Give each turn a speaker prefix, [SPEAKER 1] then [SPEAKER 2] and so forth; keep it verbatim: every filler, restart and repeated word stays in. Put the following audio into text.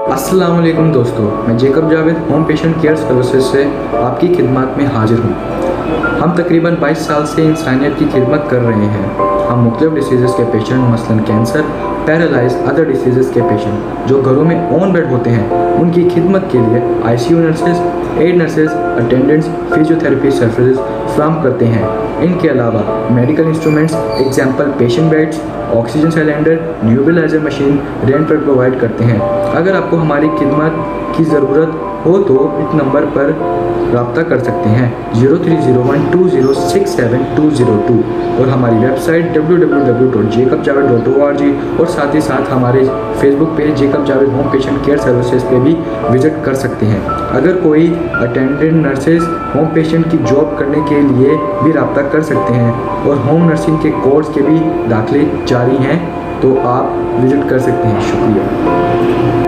[SPEAKER 1] अस्सलाम वालेकुम दोस्तों, मैं Jacob Javed home patient care services से आपकी खिदमत में हाजिर हूँ। हम तकरीबन बाईस साल से इंसानियत की खिदमत कर रहे हैं। हम मुख्तलिफ डिसीज़ के पेशेंट मसलन कैंसर, पैरालाइज, अदर डिसीज़ के पेशेंट जो घरों में ऑन बेड होते हैं उनकी खिदमत के लिए I C U nurses, aid nurses, attendants, physiotherapy services फ्राहम करते हैं। इनके अलावा medical instruments example patient beds, oxygen cylinder, nebuliser machine rent पर प्रोवाइड करते हैं। अगर आपको हमारी खिदमत की ज़रूरत हो तो इस नंबर पर रब्ता कर सकते हैं zero three zero one two zero six seven two zero two और हमारी website W W W dot Jacob Javed dot O R G और साथ ही साथ हमारे Facebook page Jacob Javed home patient care services पे भी विजिट कर सकते हैं। अगर कोई अटेंडेंट नर्सेज होम पेशेंट की जॉब करने के लिए भी रब्ता कर सकते हैं और होम नर्सिंग के कोर्स के भी दाखिले जारी हैं तो आप विजिट कर सकते हैं। शुक्रिया।